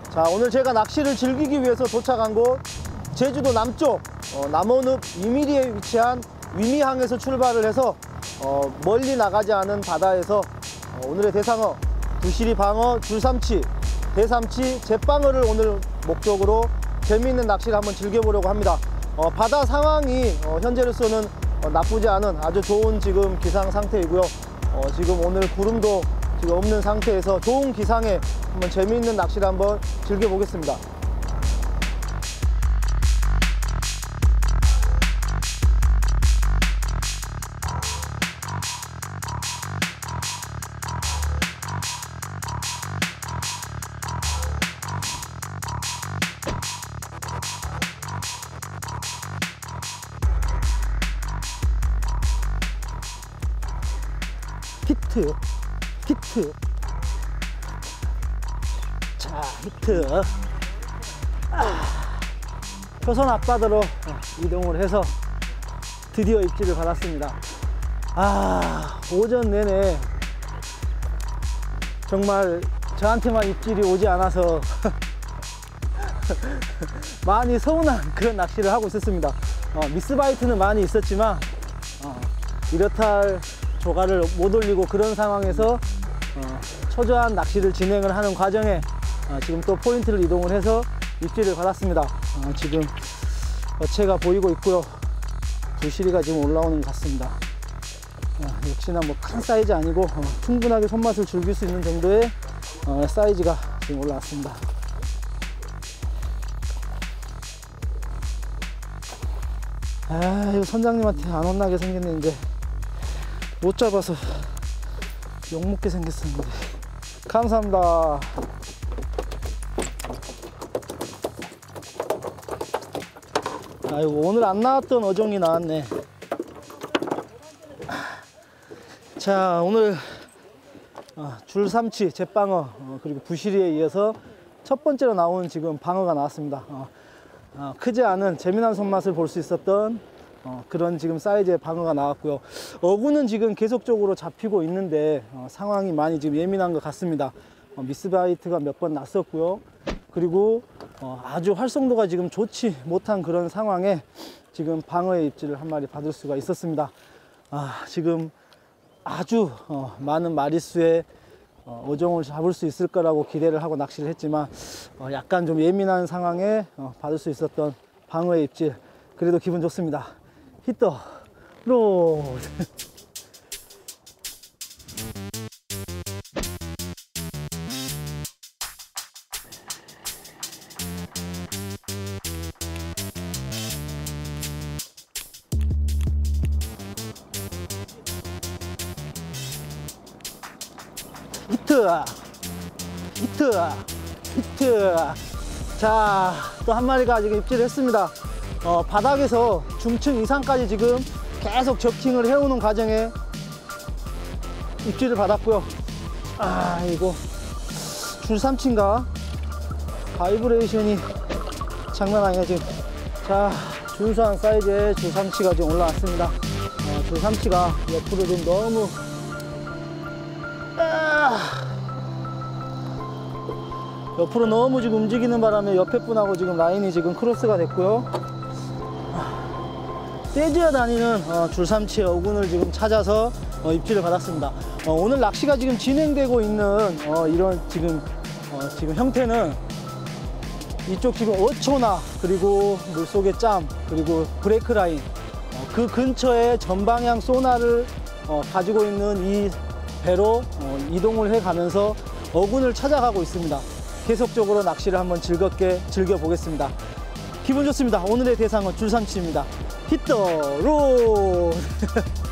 자, 오늘 제가 낚시를 즐기기 위해서 도착한 곳 제주도 남쪽 남원읍 위미리에 위치한 위미항에서 출발을 해서 멀리 나가지 않은 바다에서 오늘의 대상어 부시리 방어, 줄삼치, 대삼치, 잿방어를 오늘 목적으로 재미있는 낚시를 한번 즐겨보려고 합니다. 바다 상황이 현재로서는 나쁘지 않은 아주 좋은 지금 기상 상태이고요. 지금 오늘 구름도 지금 없는 상태에서 좋은 기상에 한번 재미있는 낚시를 한번 즐겨보겠습니다. 히트, 히트. 자, 히트. 표선 앞바다로 이동을 해서 드디어 입질을 받았습니다. 오전 내내 정말 저한테만 입질이 오지 않아서 많이 서운한 그런 낚시를 하고 있었습니다. 미스바이트는 많이 있었지만 이렇다 할 조가를 못 올리고 그런 상황에서 초조한 낚시를 진행을 하는 과정에 지금 또 포인트를 이동을 해서 입질을 받았습니다. 지금 어체가 보이고 있고요. 부시리가 지금 올라오는 것 같습니다. 역시나 뭐 큰 사이즈 아니고 충분하게 손맛을 즐길 수 있는 정도의 사이즈가 지금 올라왔습니다. 이거 선장님한테 안 혼나게 생겼는데 못 잡아서 욕먹게 생겼었는데. 감사합니다. 아이고, 오늘 안 나왔던 어종이 나왔네. 자, 오늘 줄삼치, 잿방어, 그리고 부시리에 이어서 첫 번째로 나온 지금 방어가 나왔습니다. 크지 않은 재미난 손맛을 볼 수 있었던 그런 지금 사이즈의 방어가 나왔고요. 어구는 지금 계속적으로 잡히고 있는데 상황이 많이 지금 예민한 것 같습니다. 미스바이트가 몇 번 났었고요. 그리고 아주 활성도가 지금 좋지 못한 그런 상황에 지금 방어의 입질을 한 마리 받을 수가 있었습니다. 지금 아주 많은 마리수의 어종을 잡을 수 있을 거라고 기대를 하고 낚시를 했지만 약간 좀 예민한 상황에 받을 수 있었던 방어의 입질, 그래도 기분 좋습니다. 히트 로드. 히트, 히트, 히트. 자, 또 한 마리가 지금 입질을 했습니다. 바닥에서 중층 이상까지 지금 계속 접킹을 해오는 과정에 입질을 받았고요. 이거 줄삼치인가? 바이브레이션이 장난 아니야 지금. 자, 준수한 사이즈의 줄삼치가 지금 올라왔습니다. 줄삼치가 옆으로 좀 너무 옆으로 너무 지금 움직이는 바람에 옆에 분하고 지금 라인이 지금 크로스가 됐고요. 떼지어 다니는 줄삼치의 어군을 지금 찾아서 입질을 받았습니다. 오늘 낚시가 지금 진행되고 있는 이런 지금 형태는 이쪽 지금 어초나 그리고 물속의 짬 그리고 브레이크 라인 그 근처에 전방향 소나를 가지고 있는 이 배로 이동을 해 가면서 어군을 찾아가고 있습니다. 계속적으로 낚시를 한번 즐겁게 즐겨보겠습니다. 기분 좋습니다. 오늘의 대상은 줄삼치입니다. 히트 로드.